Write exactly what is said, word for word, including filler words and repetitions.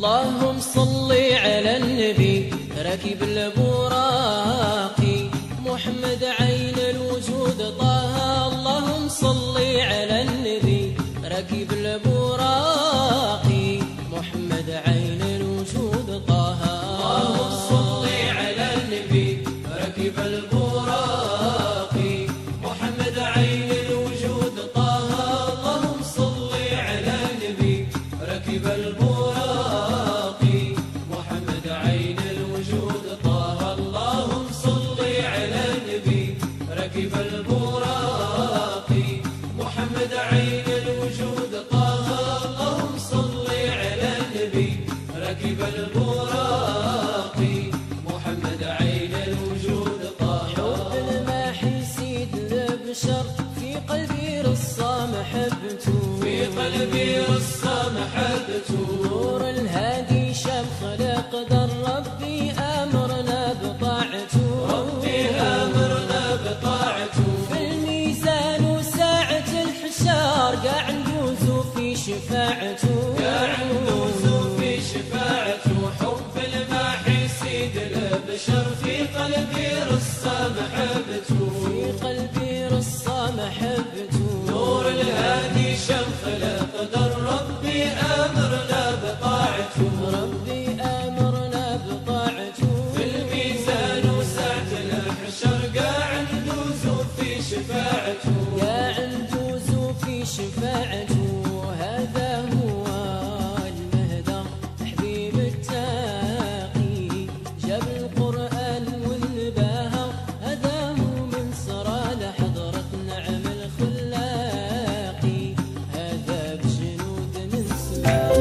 اللهم صل على النبي راكب البراق محمد عين الوجود طه. اللهم صل على النبي راكب البراق محمد عين الوجود طه. اللهم صل على النبي راكب البراق محمد عين الوجود طه. اللهم صل على النبي راكب البراق محمد عين الوجود طه. اللهم صل على النبي راكب البراق محمد عين الوجود طه. اللهم صل على النبي راكب البراق محمد عين الوجود طه. حب الماحي سيد البشر في قلبي رصة محبته، في قلبي رصة محبته. نور الهادي شاب خلق در ربي أمرنا بطاعته، ربي أمرنا بطاعته. في الميزان وساعة الحشار قاع ندوز في شفاعته، قاع ندوز في شفاعته. حب الماحي سيد البشر في قلبي رصة محبته، في قلبي رصة محبته. نور الهادي شم خلق در ربي أمرنا بطاعته، ربي أمرنا بطاعته. في الميزان وساعة الحشر قاع ندوز في شفاعته، قاع ندوز في شفاعته. هذا هو المهدى حبيب التاقي جاب القرآن والنباهة. هذا هو من سرى لحضرة نعم الخلاقي، هذا بجنود من سماه.